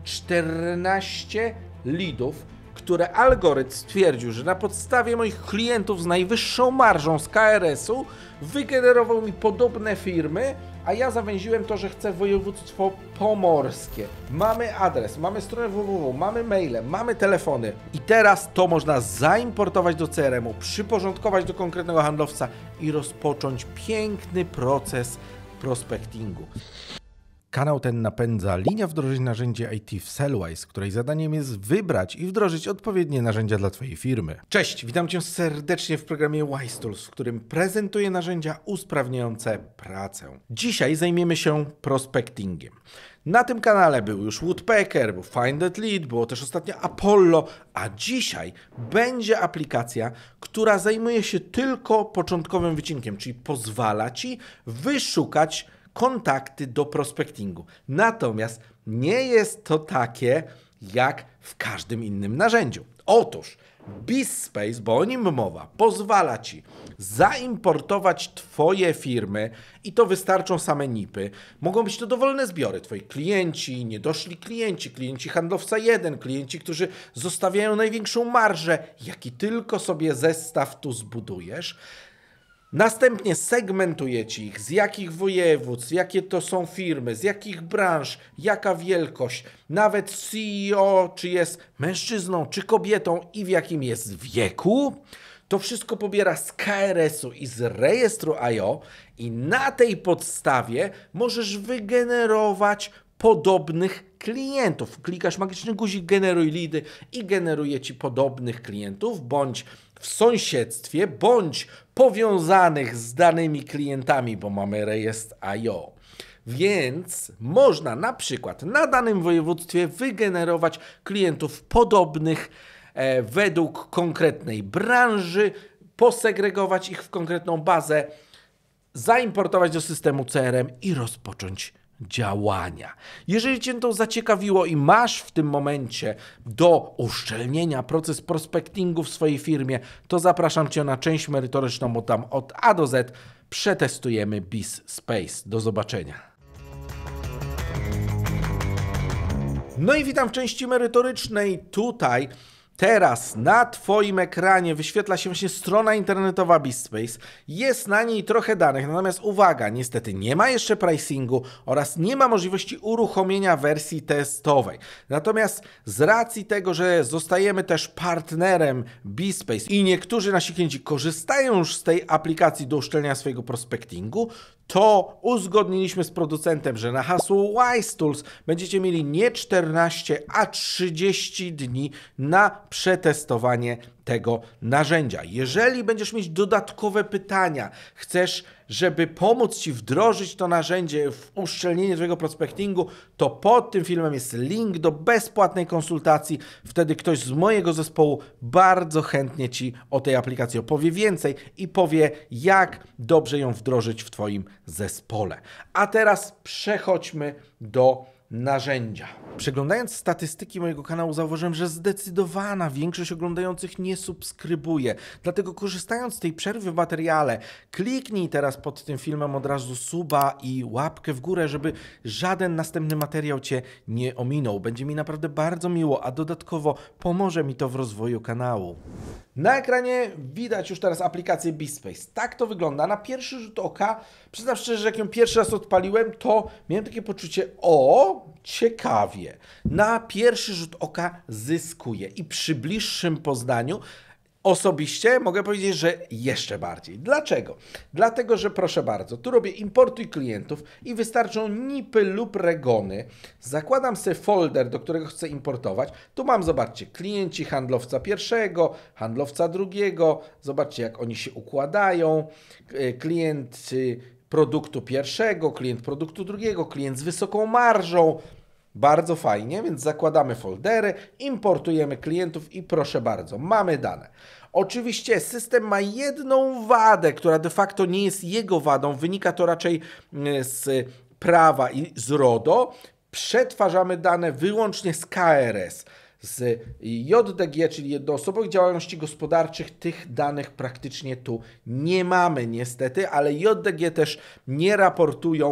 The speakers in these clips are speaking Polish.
14 leadów, które algorytm stwierdził, że na podstawie moich klientów z najwyższą marżą z KRS-u wygenerował mi podobne firmy, a ja zawęziłem to, że chcę województwo pomorskie. Mamy adres, mamy stronę www, mamy maile, mamy telefony i teraz to można zaimportować do CRM-u, przyporządkować do konkretnego handlowca i rozpocząć piękny proces prospectingu. Kanał ten napędza linia wdrożeń narzędzi IT w Sellwise, której zadaniem jest wybrać i wdrożyć odpowiednie narzędzia dla Twojej firmy. Cześć, witam Cię serdecznie w programie Wise Tools, w którym prezentuję narzędzia usprawniające pracę. Dzisiaj zajmiemy się prospectingiem. Na tym kanale był już Woodpecker, był Find That Lead, było też ostatnio Apollo, a dzisiaj będzie aplikacja, która zajmuje się tylko początkowym wycinkiem, czyli pozwala Ci wyszukać kontakty do prospectingu. Natomiast nie jest to takie jak w każdym innym narzędziu. Otóż BizSpace, bo o nim mowa, pozwala Ci zaimportować Twoje firmy i to wystarczą same NIP-y. Mogą być to dowolne zbiory. Twoi klienci, niedoszli klienci, klienci handlowca 1, klienci, którzy zostawiają największą marżę, jaki tylko sobie zestaw tu zbudujesz. Następnie segmentujecie ich, z jakich województw, jakie to są firmy, z jakich branż, jaka wielkość, nawet CEO, czy jest mężczyzną, czy kobietą i w jakim jest wieku. To wszystko pobiera z KRS-u i z rejestru IO i na tej podstawie możesz wygenerować podobnych klientów. Klikasz magiczny guzik generuj leady i generuje Ci podobnych klientów, bądź w sąsiedztwie, bądź powiązanych z danymi klientami, bo mamy rejestr IO. Więc można na przykład na danym województwie wygenerować klientów podobnych według konkretnej branży, posegregować ich w konkretną bazę, zaimportować do systemu CRM i rozpocząć działania. Jeżeli Cię to zaciekawiło i masz w tym momencie do uszczelnienia proces prospectingu w swojej firmie, to zapraszam Cię na część merytoryczną, bo tam od A do Z przetestujemy BizSpace. Do zobaczenia. No i witam w części merytorycznej. Tutaj teraz na Twoim ekranie wyświetla się właśnie strona internetowa BizSpace. Jest na niej trochę danych, natomiast uwaga, niestety nie ma jeszcze pricingu oraz nie ma możliwości uruchomienia wersji testowej. Natomiast z racji tego, że zostajemy też partnerem BizSpace i niektórzy nasi klienci korzystają już z tej aplikacji do uszczelniania swojego prospectingu, to uzgodniliśmy z producentem, że na hasło Wise Tools będziecie mieli nie 14, a 30 dni na przetestowanie tego narzędzia. Jeżeli będziesz mieć dodatkowe pytania, chcesz, żeby pomóc Ci wdrożyć to narzędzie w uszczelnienie Twojego prospectingu, to pod tym filmem jest link do bezpłatnej konsultacji. Wtedy ktoś z mojego zespołu bardzo chętnie Ci o tej aplikacji opowie więcej i powie, jak dobrze ją wdrożyć w Twoim zespole. A teraz przechodźmy do narzędzia. Przeglądając statystyki mojego kanału zauważyłem, że zdecydowana większość oglądających nie subskrybuje. Dlatego korzystając z tej przerwy w materiale, kliknij teraz pod tym filmem od razu suba i łapkę w górę, żeby żaden następny materiał Cię nie ominął. Będzie mi naprawdę bardzo miło, a dodatkowo pomoże mi to w rozwoju kanału. Na ekranie widać już teraz aplikację BizSpace. Tak to wygląda. Na pierwszy rzut oka, przyznam szczerze, że jak ją pierwszy raz odpaliłem, to miałem takie poczucie, ciekawie. Na pierwszy rzut oka zyskuje i przy bliższym poznaniu osobiście mogę powiedzieć, że jeszcze bardziej. Dlaczego? Dlatego, że proszę bardzo, tu robię importuj klientów i wystarczą NIP-y lub regony. Zakładam sobie folder, do którego chcę importować. Tu mam, zobaczcie, klienci handlowca pierwszego, handlowca drugiego. Zobaczcie, jak oni się układają. Klient produktu pierwszego, klient produktu drugiego, klient z wysoką marżą. Bardzo fajnie, więc zakładamy foldery, importujemy klientów i proszę bardzo, mamy dane. Oczywiście system ma jedną wadę, która de facto nie jest jego wadą, wynika to raczej z prawa i z RODO. Przetwarzamy dane wyłącznie z KRS. Z JDG, czyli jednoosobowych działalności gospodarczych, tych danych praktycznie tu nie mamy niestety, ale JDG też nie raportują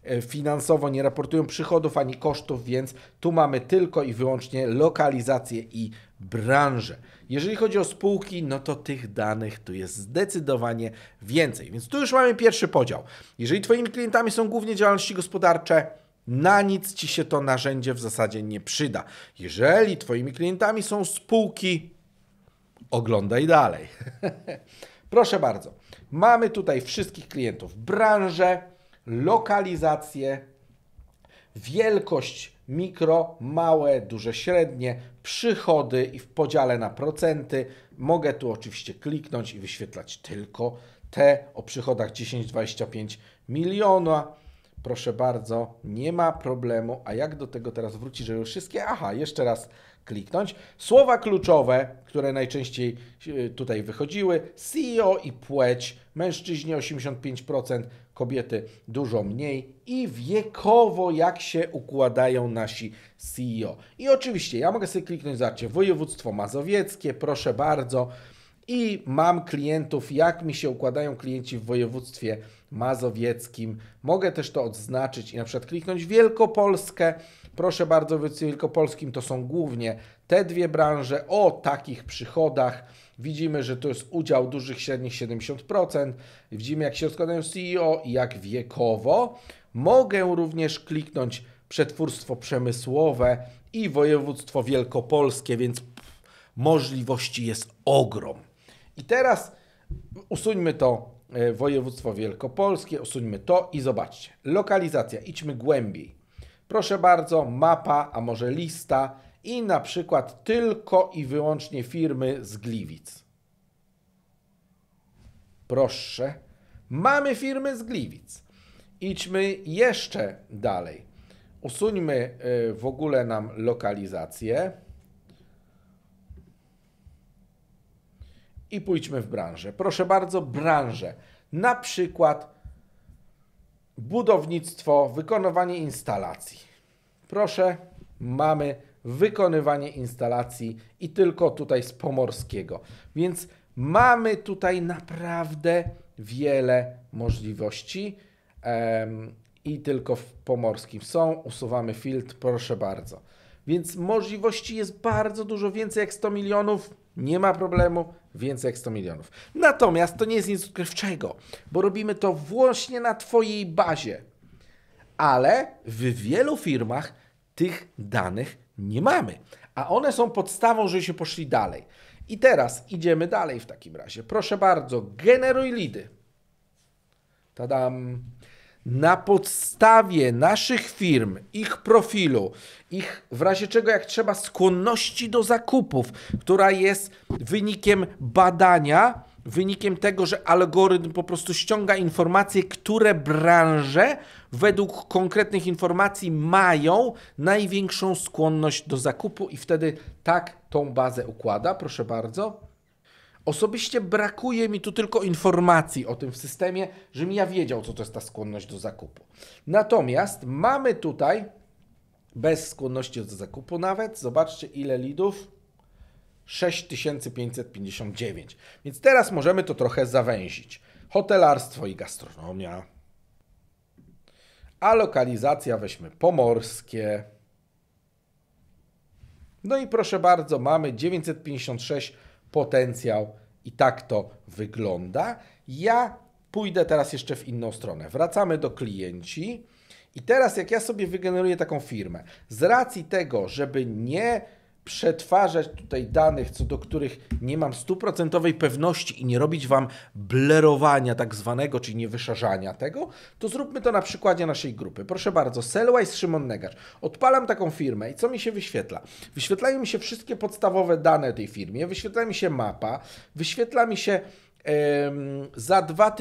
finansowo, nie raportują przychodów ani kosztów, więc tu mamy tylko i wyłącznie lokalizację i branżę. Jeżeli chodzi o spółki, no to tych danych tu jest zdecydowanie więcej. Więc tu już mamy pierwszy podział. Jeżeli Twoimi klientami są głównie działalności gospodarcze, na nic Ci się to narzędzie w zasadzie nie przyda. Jeżeli Twoimi klientami są spółki, oglądaj dalej. Proszę bardzo. Mamy tutaj wszystkich klientów. Branżę, lokalizację, wielkość mikro, małe, duże, średnie, przychody i w podziale na procenty. Mogę tu oczywiście kliknąć i wyświetlać tylko te o przychodach 10-25 miliona. Proszę bardzo, nie ma problemu. A jak do tego teraz wrócić, żeby wszystkie? Aha, jeszcze raz kliknąć. Słowa kluczowe, które najczęściej tutaj wychodziły. CEO i płeć. Mężczyźni 85%, kobiety dużo mniej. I wiekowo jak się układają nasi CEO. I oczywiście ja mogę sobie kliknąć, zobaczcie, województwo mazowieckie, proszę bardzo. I mam klientów, jak mi się układają klienci w województwie mazowieckim. Mogę też to odznaczyć i na przykład kliknąć Wielkopolskę. Proszę bardzo, w województwie wielkopolskim to są głównie te dwie branże o takich przychodach. Widzimy, że to jest udział dużych, średnich 70%. Widzimy, jak się składają CEO i jak wiekowo. Mogę również kliknąć przetwórstwo przemysłowe i województwo wielkopolskie, więc możliwości jest ogrom. I teraz usuńmy to województwo wielkopolskie, usuńmy to i zobaczcie. Lokalizacja, idźmy głębiej. Proszę bardzo, mapa, a może lista i na przykład tylko i wyłącznie firmy z Gliwic. Proszę, mamy firmy z Gliwic. Idźmy jeszcze dalej. Usuńmy w ogóle nam lokalizację. I pójdźmy w branżę. Proszę bardzo, branżę. Na przykład budownictwo, wykonywanie instalacji. Proszę, mamy wykonywanie instalacji i tylko tutaj z pomorskiego. Więc mamy tutaj naprawdę wiele możliwości i tylko w pomorskim są. Usuwamy filtr, proszę bardzo. Więc możliwości jest bardzo dużo, więcej jak 100 milionów. Nie ma problemu, więcej jak 100 milionów. Natomiast to nie jest nic odkrywczego, bo robimy to właśnie na Twojej bazie. Ale w wielu firmach tych danych nie mamy, a one są podstawą, żebyśmy poszli dalej. I teraz idziemy dalej w takim razie. Proszę bardzo, generuj lidy. Tadam. Na podstawie naszych firm, ich profilu, ich w razie czego jak trzeba skłonności do zakupów, która jest wynikiem badania, wynikiem tego, że algorytm po prostu ściąga informacje, które branże według konkretnych informacji mają największą skłonność do zakupu i wtedy tak tą bazę układa. Proszę bardzo. Osobiście brakuje mi tu tylko informacji o tym w systemie, żebym ja wiedział, co to jest ta skłonność do zakupu. Natomiast mamy tutaj, bez skłonności do zakupu nawet, zobaczcie ile lidów, 6559. Więc teraz możemy to trochę zawęzić. Hotelarstwo i gastronomia. A lokalizacja weźmy pomorskie. No i proszę bardzo, mamy 956 potencjał i tak to wygląda. Ja pójdę teraz jeszcze w inną stronę. Wracamy do klienci i teraz jak ja sobie wygeneruję taką firmę, z racji tego, żeby nie przetwarzać tutaj danych, co do których nie mam 100% pewności i nie robić Wam blerowania tak zwanego, czyli nie wyszarzania tego, to zróbmy to na przykładzie naszej grupy. Proszę bardzo, Sellwise Szymon Negacz. Odpalam taką firmę i co mi się wyświetla? Wyświetlają mi się wszystkie podstawowe dane tej firmie, wyświetla mi się mapa, wyświetla mi się za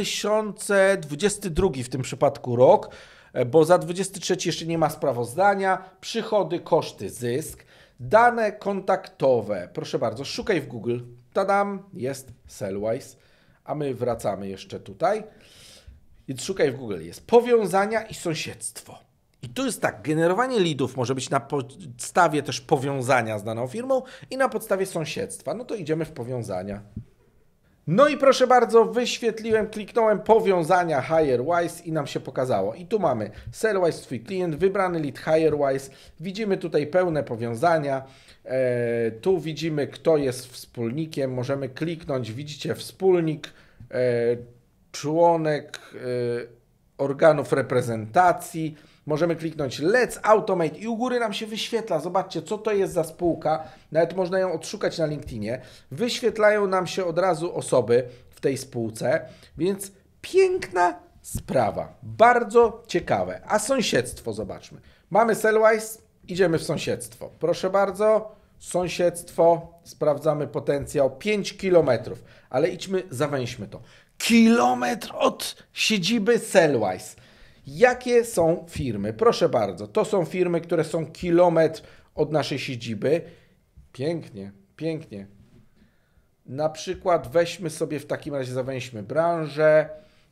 2022 w tym przypadku rok, bo za 2023 jeszcze nie ma sprawozdania, przychody, koszty, zysk. Dane kontaktowe, proszę bardzo, szukaj w Google, tadam, jest Sellwise, a my wracamy jeszcze tutaj, więc szukaj w Google, jest powiązania i sąsiedztwo. I tu jest tak, generowanie leadów może być na podstawie też powiązania z daną firmą i na podstawie sąsiedztwa, no to idziemy w powiązania. No i proszę bardzo, wyświetliłem, kliknąłem powiązania HireWise i nam się pokazało. I tu mamy Sellwise, twój klient, wybrany lead HireWise. Widzimy tutaj pełne powiązania. Tu widzimy, kto jest wspólnikiem. Możemy kliknąć, widzicie, wspólnik, członek organów reprezentacji. Możemy kliknąć Let's Automate i u góry nam się wyświetla. Zobaczcie, co to jest za spółka. Nawet można ją odszukać na LinkedInie. Wyświetlają nam się od razu osoby w tej spółce, więc piękna sprawa. Bardzo ciekawe. A sąsiedztwo zobaczmy. Mamy Sellwise, idziemy w sąsiedztwo. Proszę bardzo, sąsiedztwo, sprawdzamy potencjał 5 km, ale idźmy, zawęźmy to. Kilometr od siedziby Sellwise. Jakie są firmy? Proszę bardzo, to są firmy, które są kilometr od naszej siedziby. Pięknie, pięknie. Na przykład weźmy sobie w takim razie, zawęźmy branżę.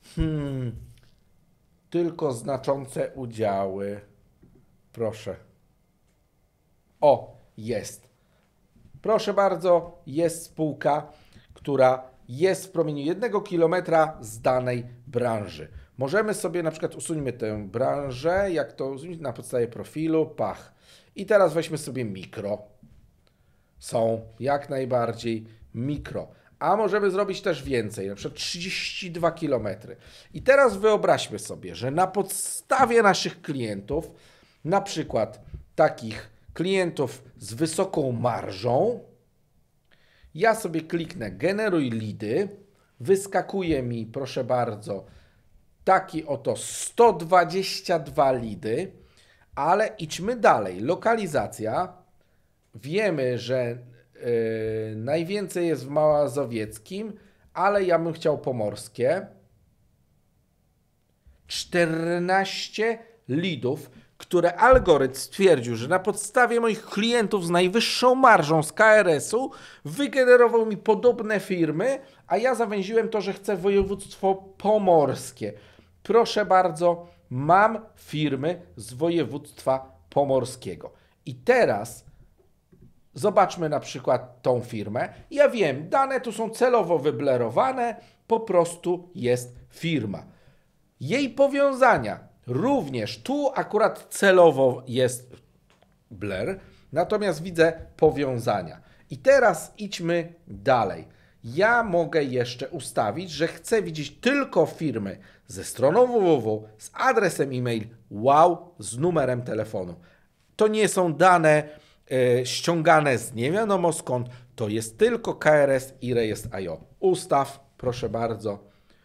Tylko znaczące udziały. Proszę. O, jest. Proszę bardzo, jest spółka, która jest w promieniu 1 kilometra z danej branży. Możemy sobie na przykład usuńmy tę branżę, jak to usunąć na podstawie profilu, pach. I teraz weźmy sobie mikro. Są jak najbardziej mikro. A możemy zrobić też więcej, na przykład 32 km. I teraz wyobraźmy sobie, że na podstawie naszych klientów, na przykład takich klientów z wysoką marżą, ja sobie kliknę generuj leady, wyskakuje mi, proszę bardzo, taki oto 122 leady, ale idźmy dalej. Lokalizacja. Wiemy, że najwięcej jest w Mazowieckim, ale ja bym chciał pomorskie. 14 leadów, które algorytm stwierdził, że na podstawie moich klientów z najwyższą marżą z KRS-u wygenerował mi podobne firmy, a ja zawęziłem to, że chcę województwo pomorskie. Proszę bardzo, mam firmy z województwa pomorskiego. I teraz zobaczmy na przykład tą firmę. Ja wiem, dane tu są celowo wyblerowane, po prostu jest firma. Jej powiązania również, tu akurat celowo jest blur, natomiast widzę powiązania. I teraz idźmy dalej. Ja mogę jeszcze ustawić, że chcę widzieć tylko firmy ze stroną www, z adresem e-mail, wow, z numerem telefonu. To nie są dane ściągane z nie wiadomo skąd, to jest tylko KRS i rejestr.io. Ustaw, proszę bardzo,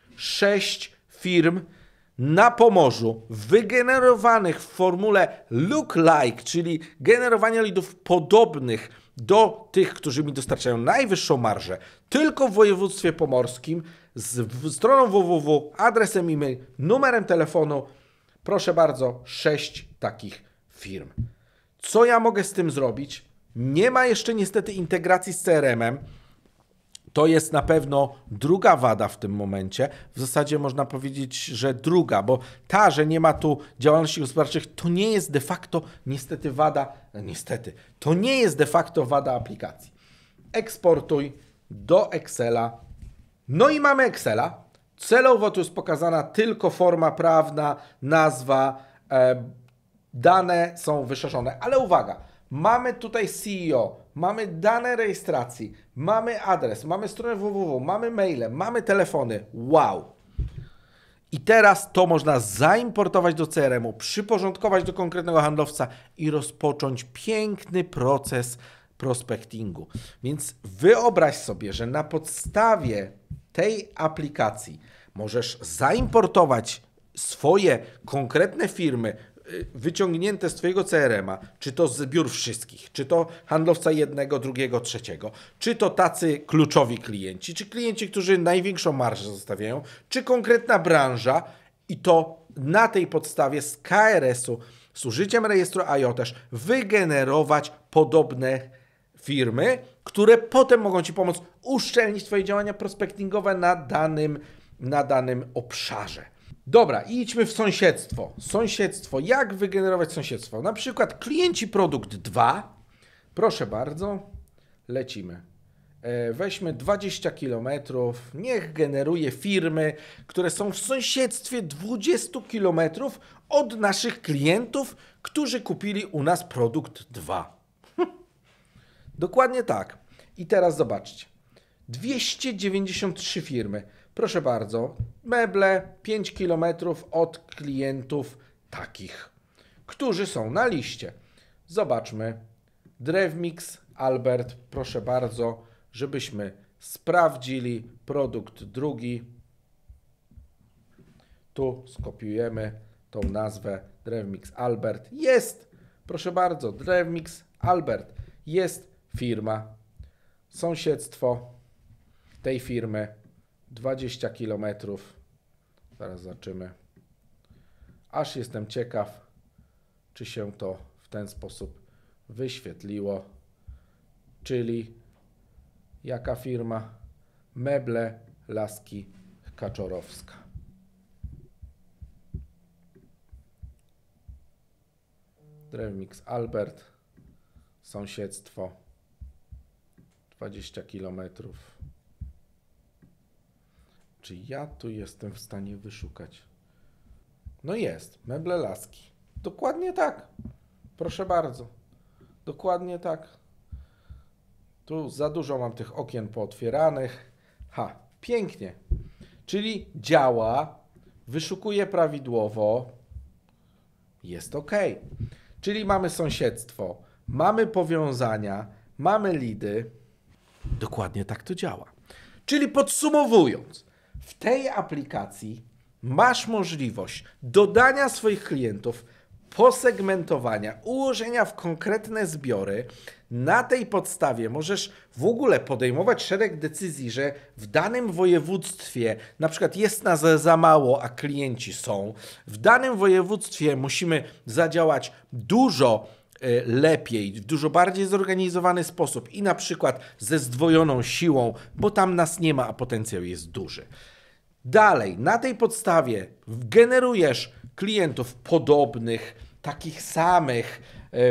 6 firm na Pomorzu, wygenerowanych w formule lookalike, czyli generowania leadów podobnych do tych, którzy mi dostarczają najwyższą marżę, tylko w województwie pomorskim, z stroną www, adresem e-mail, numerem telefonu. Proszę bardzo, 6 takich firm. Co ja mogę z tym zrobić? Nie ma jeszcze niestety integracji z CRM-em. To jest na pewno druga wada w tym momencie. W zasadzie można powiedzieć, że druga, bo ta, że nie ma tu działalności gospodarczych, to nie jest de facto niestety wada, to nie jest de facto wada aplikacji. Eksportuj do Excela. No i mamy Excela. Celowo tu jest pokazana tylko forma prawna, nazwa, dane są wyszerzone, ale uwaga, mamy tutaj CEO, mamy dane rejestracji, mamy adres, mamy stronę www, mamy maile, mamy telefony. Wow! I teraz to można zaimportować do CRM-u, przyporządkować do konkretnego handlowca i rozpocząć piękny proces prospectingu. Więc wyobraź sobie, że na podstawie tej aplikacji możesz zaimportować swoje konkretne firmy, wyciągnięte z Twojego CRM-a, czy to z biur wszystkich, czy to handlowca jednego, drugiego, trzeciego, czy to tacy kluczowi klienci, czy klienci, którzy największą marżę zostawiają, czy konkretna branża i to na tej podstawie z KRS-u, z użyciem rejestru IO też wygenerować podobne firmy, które potem mogą Ci pomóc uszczelnić Twoje działania prospectingowe na danym obszarze. Dobra, idźmy w sąsiedztwo. Sąsiedztwo. Jak wygenerować sąsiedztwo? Na przykład klienci produkt 2. Proszę bardzo. Lecimy. Weźmy 20 km, niech generuje firmy, które są w sąsiedztwie 20 km od naszych klientów, którzy kupili u nas produkt 2. Dokładnie tak. I teraz zobaczcie. 293 firmy. Proszę bardzo, meble 5 km od klientów takich, którzy są na liście. Zobaczmy. Drewmix, Albert, proszę bardzo, żebyśmy sprawdzili produkt drugi. Tu skopiujemy tą nazwę Drewmix Albert. Jest, proszę bardzo, Drewmix Albert. Jest firma, sąsiedztwo tej firmy 20 km. Zaraz zobaczymy. Aż jestem ciekaw, czy się to w ten sposób wyświetliło. Czyli jaka firma? Meble Laski Kaczorowska. Drewmix Albert, sąsiedztwo 20 km. Czy ja tu jestem w stanie wyszukać? No jest, meble Laski. Dokładnie tak. Proszę bardzo. Dokładnie tak. Tu za dużo mam tych okien pootwieranych. Pięknie. Czyli działa, wyszukuje prawidłowo, jest ok. Czyli mamy sąsiedztwo, mamy powiązania, mamy lidy. Dokładnie tak to działa. Czyli podsumowując, w tej aplikacji masz możliwość dodania swoich klientów, posegmentowania, ułożenia w konkretne zbiory. Na tej podstawie możesz w ogóle podejmować szereg decyzji, że w danym województwie na przykład jest nas za mało, a klienci są. W danym województwie musimy zadziałać dużo lepiej, w dużo bardziej zorganizowany sposób i na przykład ze zdwojoną siłą, bo tam nas nie ma, a potencjał jest duży. Dalej, na tej podstawie generujesz klientów podobnych, takich samych,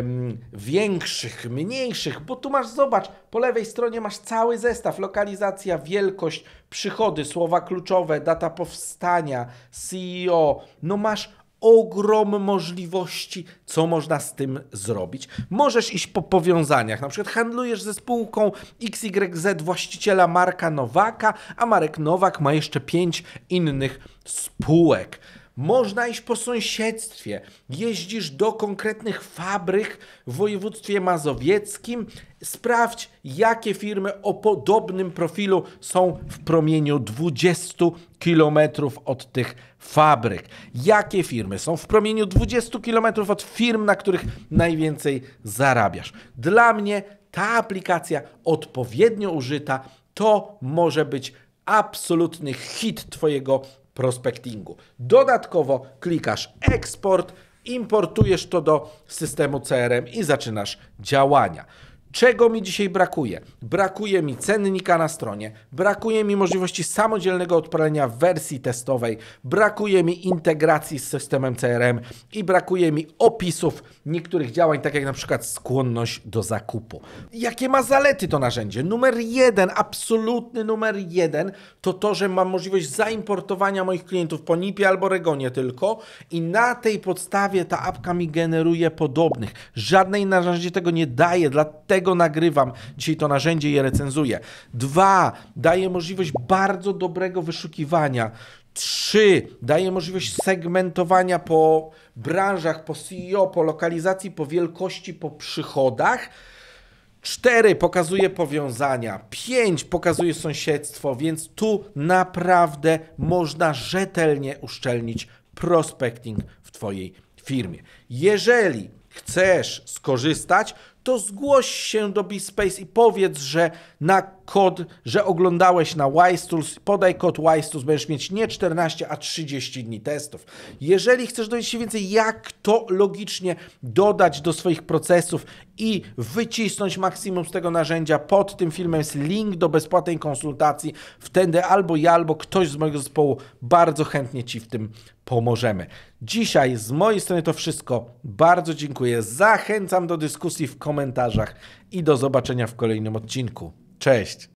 większych, mniejszych, bo tu masz, zobacz, po lewej stronie masz cały zestaw, lokalizacja, wielkość, przychody, słowa kluczowe, data powstania, CEO, no masz ogrom możliwości, co można z tym zrobić. Możesz iść po powiązaniach, na przykład handlujesz ze spółką XYZ właściciela Marka Nowaka, a Marek Nowak ma jeszcze 5 innych spółek. Można iść po sąsiedztwie, jeździsz do konkretnych fabryk w województwie mazowieckim, sprawdź, jakie firmy o podobnym profilu są w promieniu 20 km od tych fabryk. Jakie firmy są w promieniu 20 km od firm, na których najwięcej zarabiasz. Dla mnie ta aplikacja odpowiednio użyta to może być absolutny hit Twojego prospectingu. Dodatkowo klikasz eksport, importujesz to do systemu CRM i zaczynasz działania. Czego mi dzisiaj brakuje? Brakuje mi cennika na stronie, brakuje mi możliwości samodzielnego odpalenia w wersji testowej, brakuje mi integracji z systemem CRM i brakuje mi opisów niektórych działań, tak jak na przykład skłonność do zakupu. Jakie ma zalety to narzędzie? Numer 1, absolutny numer 1 to to, że mam możliwość zaimportowania moich klientów po NIP-ie albo Regonie tylko i na tej podstawie ta apka mi generuje podobnych. Żadnej narzędzie tego nie daje, dlatego nagrywam dzisiaj to narzędzie i je recenzuję. 2. Daje możliwość bardzo dobrego wyszukiwania. 3. Daje możliwość segmentowania po branżach, po CEO, po lokalizacji, po wielkości, po przychodach. 4. Pokazuje powiązania. 5. Pokazuje sąsiedztwo, więc tu naprawdę można rzetelnie uszczelnić prospecting w Twojej firmie. Jeżeli chcesz skorzystać, to zgłoś się do BeSpace i powiedz, że oglądałeś na WiseTools, podaj kod WiseTools, będziesz mieć nie 14, a 30 dni testów. Jeżeli chcesz dowiedzieć się więcej, jak to logicznie dodać do swoich procesów i wycisnąć maksimum z tego narzędzia, pod tym filmem jest link do bezpłatnej konsultacji. Wtedy albo ja, albo ktoś z mojego zespołu bardzo chętnie Ci w tym pomożemy. Dzisiaj z mojej strony to wszystko. Bardzo dziękuję. Zachęcam do dyskusji w komentarzach i do zobaczenia w kolejnym odcinku. Cześć!